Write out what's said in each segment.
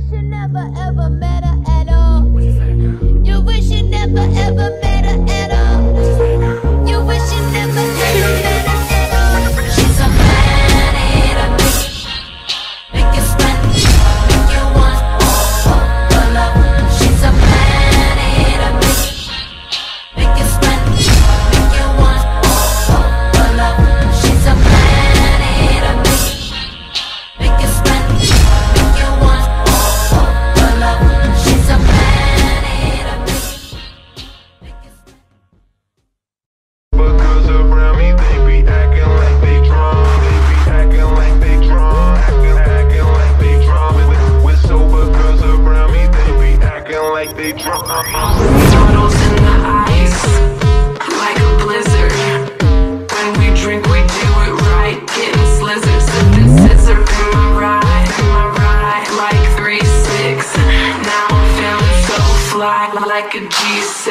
you never ever met her at all. You wish you never ever met her at all. You wish you never ever met her at all. She's a planet of make you sweat, make you want for love. She's a planet of make you sweat, make you want for love. She's a planet of make you sweat, make you want for love. She's a planet of make you sweat. Because around me they be acting like they drunk, they be acting like they drunk, acting like they drunk. With sober girls around me they be acting like they drunk. Bottles in the ice, like a blizzard. When we drink, we do it right, getting slizzard, sipping scissor in my ride, like 3-6. Now I'm feeling so fly, like a G6.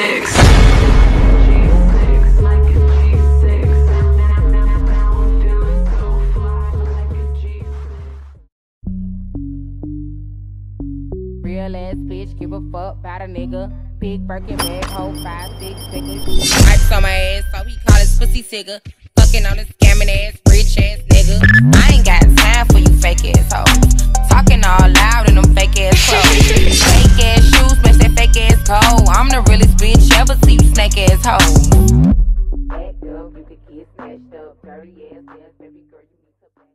Like a G6. Now I'm feeling so fly, like a G6. Real ass bitch, give a fuck about a nigga. Big Birkin bag, hold 5-6 figures. Stripes on my ass, so he call his pussy tigger. Fucking on a scamming ass, rich ass nigga. I ain't got time for you fake ass hoes. Talking all loud in them fake ass clothes. Fake ass shoes, match that fake ass coat. I'm the realest bitch ever see you snake ass hoes. Act up, you could get snatched up. Dirty ass, baby girl, you need to back.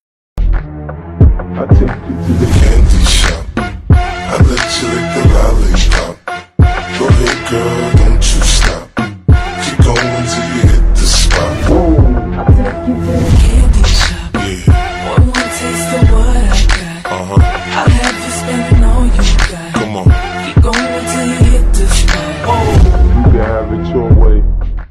I took you to the candy shop, I let you lick the lollipop. Go ahead girl, don't you stop. Keep going till you hit the spot. I'll take you to the candy shop. Yeah, One more taste of what I got. I'll have you spending all you got. come on. Keep going till you hit the spot. You can have it your way.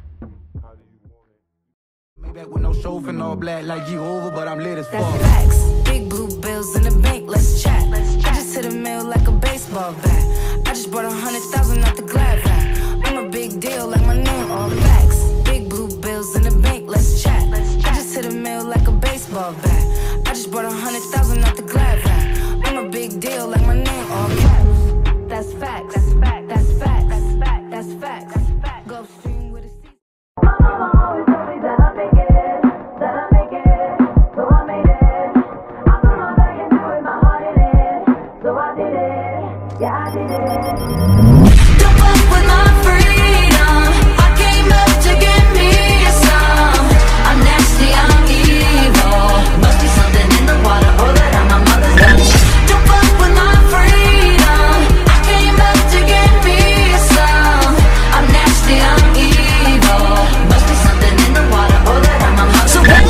Maybach with no chauffeur, all black like you over, but I'm lit as fuck. That's facts. Big blue bills in the bank, let's chat. I just hit a mill like a baseball bat. I just bought 100,000 out the glad van. I'm a big deal like my name, all facts. Big blue bills in the bank, let's chat. I just hit a mill like a baseball bat. I just bought 100,000 out the glad van. I'm a big deal like my name, all caps. That's facts. That's facts. That's facts. That's facts. That's facts. That's facts. Go stream with a C. My mama always told me that I make it, so I made it. I put my back into it, my heart in it, so I did it, yeah I did it. Don't fuck with my freedom, I came up to get me some. I'm nasty, I'm evil, must be something in the water, or that I'm my mother's gun. Don't fuck with my freedom, I came up to get me some. I'm nasty, I'm evil, must be something in the water, or that I'm my mother's gun.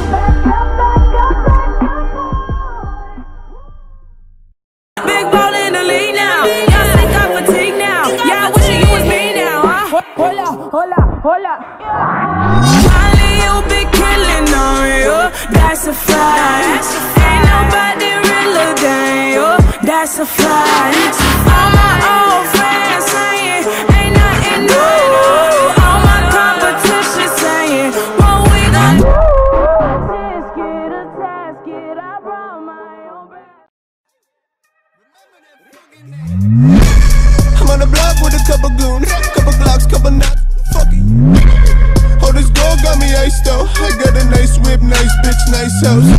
Big ball in the league now. Y'all think I'm fatigued now. Y'all wishing you was me now, huh? Hola. Molly, you been killing on you. That's a fact. Ain't nobody realer than you. That's a fact. All my old friends saying ain't nothing new. All my competition saying what we gon' do. Task it, I brought my own bag. I'm on the block with a couple goons, couple Glocks, couple knots. Fuck it. Oh, this girl got me iced out. I got a nice whip, nice bitch, nice house.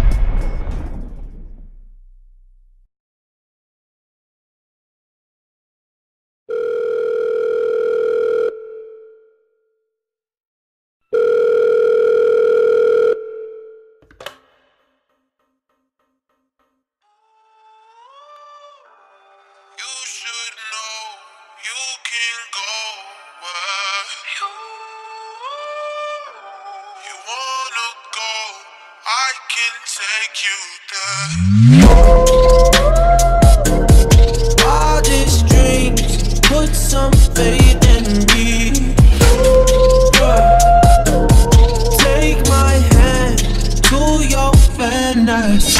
You should know you can go where you wanna go. I can take you there. All these dreams, put some faith in me. Take my hand to your fantasy.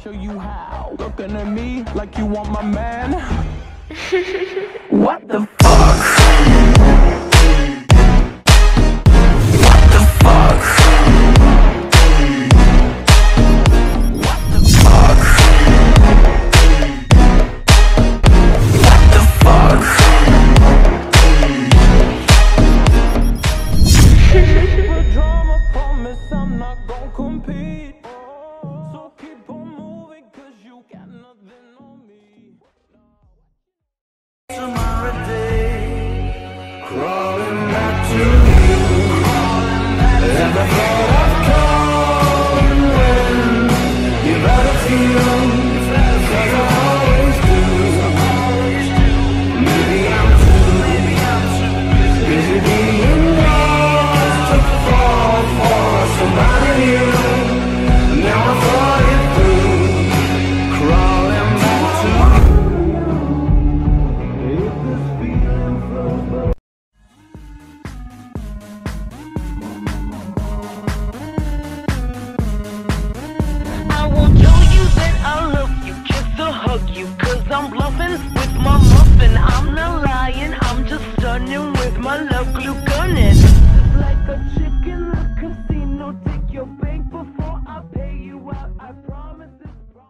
show you how. Looking at me like you want my man. What the fuck? What the fuck? What the fuck? What the fuck? Drama, promise I'm not gonna compete. So keep on moving, cause you got nothing on me. Tomorrow day, crawling back to you. And I thought I'd come when you better feel, cause I always do. Maybe I'm too busy being lost to fall for somebody new. Now I thought it through, crawling back to if this feeling flows back. I won't tell you that I love you, just to hug you, cause I'm bluffing with my muffin. I'm not lying, I'm just stunning with my love glue gunning. Just like a chick in the casino, take your bank before I pay you out, I promise this.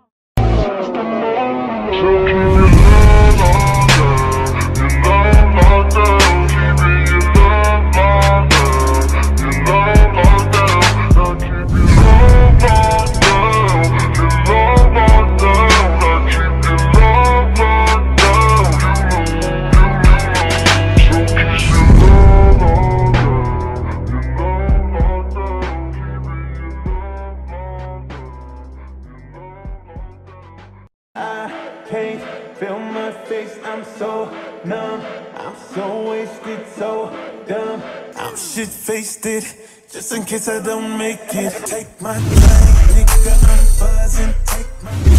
Can't feel my face, I'm so numb. I'm so wasted, so dumb. I'm shit-faced, just in case I don't make it. Take my time, nigga, I'm buzzing. Take my